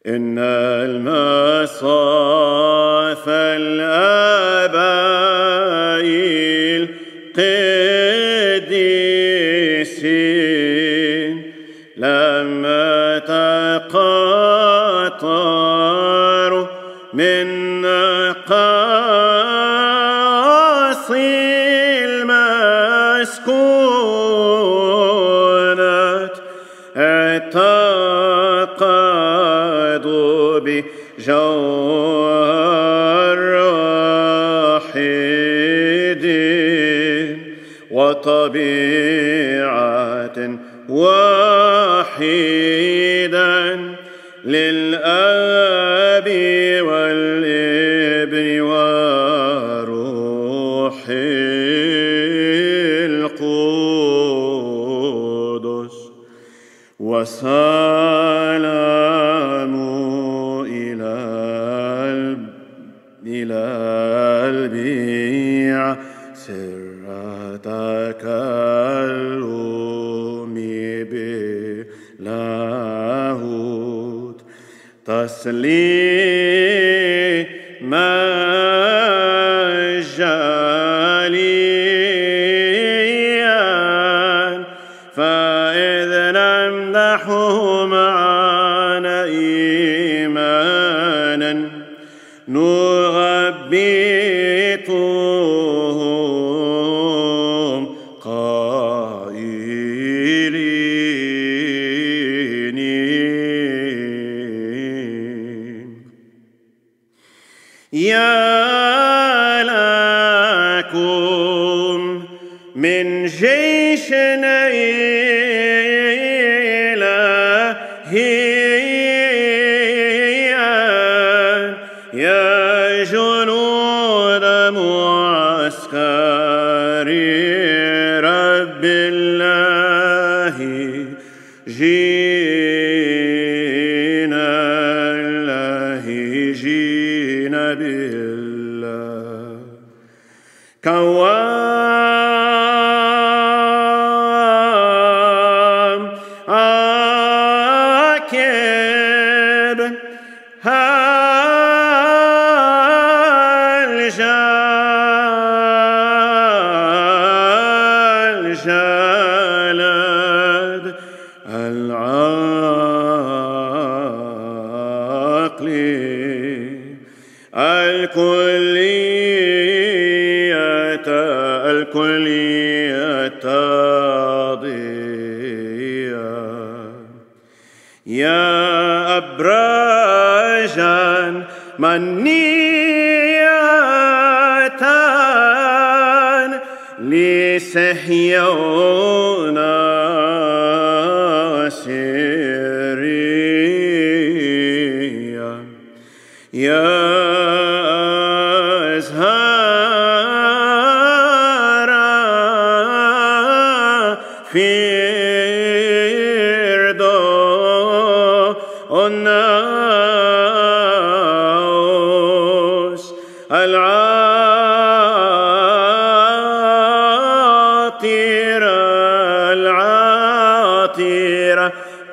إن المصاف الآباء القديسين لما تقاطروا من قاصي المسكونة اعتقدوا بجوهر واحد وطبيعة واحدا للآب والابن والروح القدس وسلام إلى البيع سر تكلم بلاهوت تسليما جليا فإذ نمدحه معنا إيمانا نغبطهم قائلين يا لكم من جيش يا جنود معسكر رب الله جينا بالله كوام عاكب الجلد العقل الكلية تضيع يا أبراجا منية لصهيون سريا يا أزهار فردوس العاطرة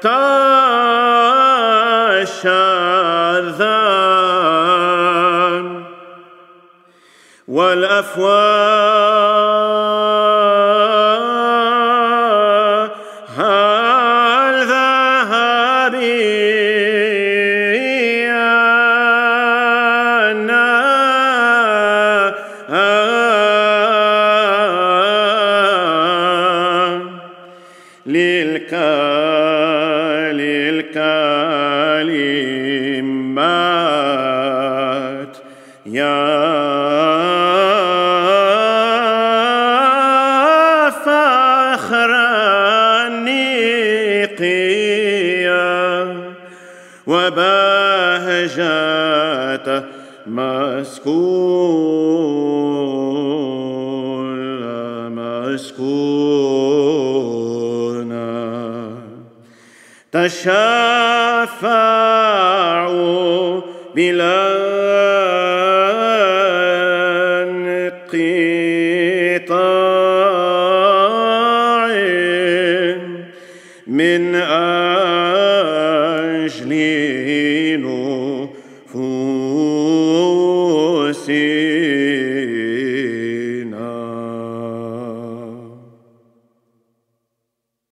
تشذان والأفواه الذهبية للكلمات يا فخر النقيا وبهجة مسكونة تشفعوا بلا انقطاع من من أجل نفوسنا